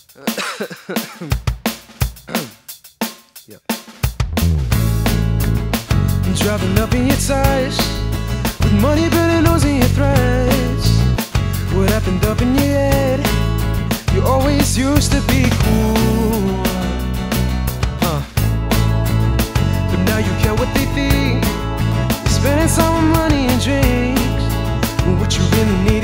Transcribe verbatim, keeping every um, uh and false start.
Yeah. Driving up in your tires, with money burning holes in your threads. What happened up in your head? You always used to be cool, huh? But now you care what they think. You're spending some money and drinks, when what you really need